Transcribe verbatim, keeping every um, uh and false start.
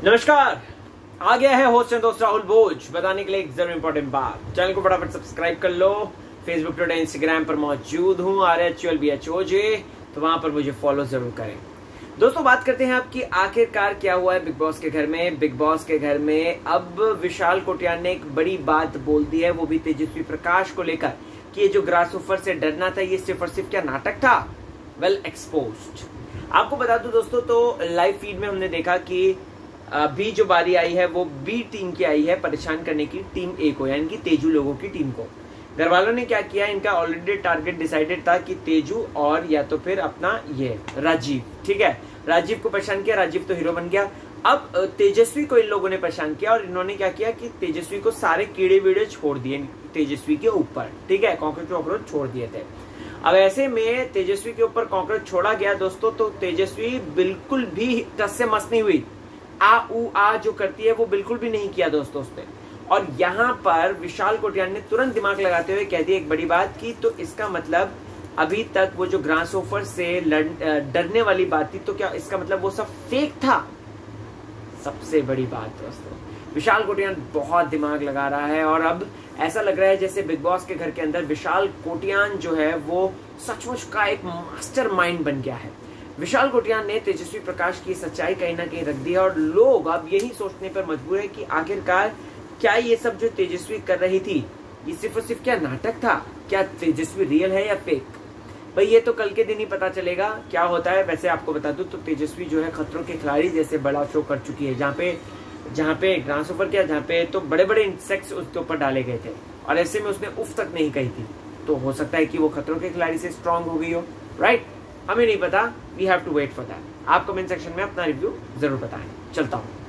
नमस्कार, आ गया है होस्ट एंड दोस्त राहुल बोझ बताने के लिए एक जरूर इंपॉर्टेंट बात। चैनल को फटाफट सब्सक्राइब कर लो। फेसबुक, ट्विटर, इंस्टाग्राम पर मौजूद हूँ R H U L B H O J, तो वहां पर मुझे फॉलो जरूर करें। दोस्तों, बात करते हैं आपकी आखिरकार क्या हुआ है बिग बॉस के घर में। बिग बॉस के घर में अब विशाल कोटियान ने एक बड़ी बात बोल दी है, वो भी तेजस्वी प्रकाश को लेकर कि ये जो ग्रासोफर से डरना था ये सिर्फ और सिर्फ क्या नाटक था। Well exposed. आपको बता दूं दोस्तों, तो लाइव फीड में हमने देखा कि अभी जो बारी आई है वो बी टीम की आई है परेशान करने की टीम ए को, यानी कि तेजू लोगों की टीम को। घर वालों ने क्या किया, इनका ऑलरेडी टारगेट डिसाइडेड था कि तेजू और या तो फिर अपना ये राजीव, ठीक है, राजीव को परेशान किया। राजीव तो हीरो बन गया। अब तेजस्वी को इन लोगों ने परेशान किया और इन्होंने क्या किया कि तेजस्वी को सारे कीड़े वीड़े छोड़ दिए तेजस्वी के ऊपर, ठीक है, कॉकरोच वॉकरोच छोड़ दिए थे। अब ऐसे में तेजस्वी के ऊपर कॉकरोच छोड़ा गया दोस्तों, तो तेजस्वी बिल्कुल भी टस से मस नहीं हुई। आ उ आ जो करती है वो बिल्कुल भी नहीं किया दोस्तों उस पे। और यहाँ पर विशाल कोटियान ने तुरंत दिमाग लगाते हुए कह दिया एक बड़ी बात की, तो इसका मतलब अभी तक वो जो ग्रासोफर से डरने वाली बात थी, तो क्या इसका मतलब वो सब फेक था। सबसे बड़ी बात दोस्तों, विशाल कोटियान बहुत दिमाग लगा रहा है और अब ऐसा लग रहा है जैसे बिग बॉस के घर के अंदर विशाल कोटियान जो है वो सचमुच का एक मास्टर माइंड बन गया है। विशाल कोटियान ने तेजस्वी प्रकाश की सच्चाई कहीं ना कहीं रख दी और लोग अब यही सोचने पर मजबूर है कि आखिरकार क्या ये सब जो तेजस्वी कर रही थी ये सिर्फ और सिर्फ क्या नाटक था, क्या तेजस्वी रियल है या फेक। भाई ये तो कल के दिन ही पता चलेगा क्या होता है। वैसे आपको बता दूं तो तेजस्वी जो है खतरों के खिलाड़ी जैसे बड़ा शो कर चुकी है, जहाँ पे जहाँ पे ग्रासोफर क्या जहाँ पे तो बड़े बड़े इंसेक्ट्स उसके ऊपर डाले गए थे और ऐसे में उसने उफ तक नहीं कही थी। तो हो सकता है कि वो खतरों के खिलाड़ी से स्ट्रांग हो गई हो, राइट। हमें नहीं पता, we have to wait for that. आप कमेंट सेक्शन में अपना रिव्यू जरूर बताएं। चलता हूँ।